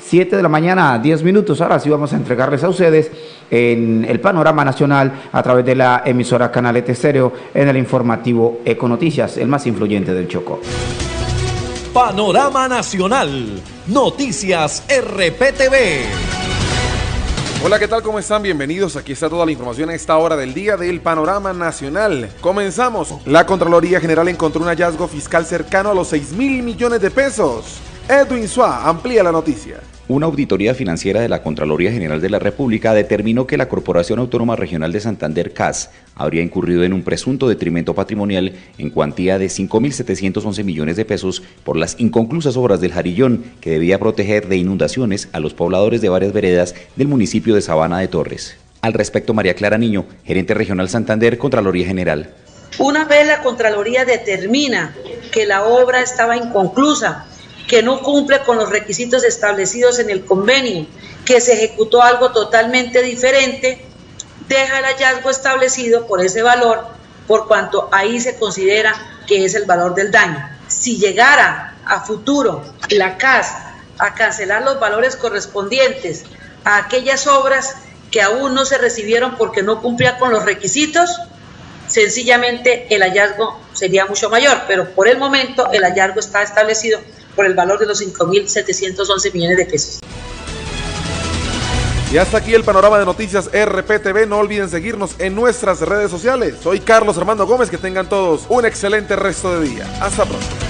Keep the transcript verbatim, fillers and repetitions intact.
siete de la mañana, diez minutos. Ahora sí vamos a entregarles a ustedes en el panorama nacional a través de la emisora Canalete Estéreo en el informativo Econoticias, el más influyente del Chocó. Panorama Nacional, Noticias R P T V. Hola, ¿qué tal? ¿Cómo están? Bienvenidos. Aquí está toda la información a esta hora del día del Panorama Nacional. Comenzamos. La Contraloría General encontró un hallazgo fiscal cercano a los seis mil millones de pesos. Edwin Suá amplía la noticia. Una auditoría financiera de la Contraloría General de la República determinó que la Corporación Autónoma Regional de Santander, C A S, habría incurrido en un presunto detrimento patrimonial en cuantía de cinco mil setecientos once millones de pesos por las inconclusas obras del Jarillón, que debía proteger de inundaciones a los pobladores de varias veredas del municipio de Sabana de Torres. Al respecto, María Clara Niño, gerente regional Santander, Contraloría General. Una vez la Contraloría determina que la obra estaba inconclusa, que no cumple con los requisitos establecidos en el convenio, que se ejecutó algo totalmente diferente, deja el hallazgo establecido por ese valor, por cuanto ahí se considera que es el valor del daño. Si llegara a futuro la C A S a cancelar los valores correspondientes a aquellas obras que aún no se recibieron porque no cumplían con los requisitos, sencillamente el hallazgo sería mucho mayor, pero por el momento el hallazgo está establecido por el valor de los cinco mil setecientos once millones de pesos. Y hasta aquí el panorama de noticias R P T V. No olviden seguirnos en nuestras redes sociales. Soy Carlos Armando Gómez. Que tengan todos un excelente resto de día. Hasta pronto.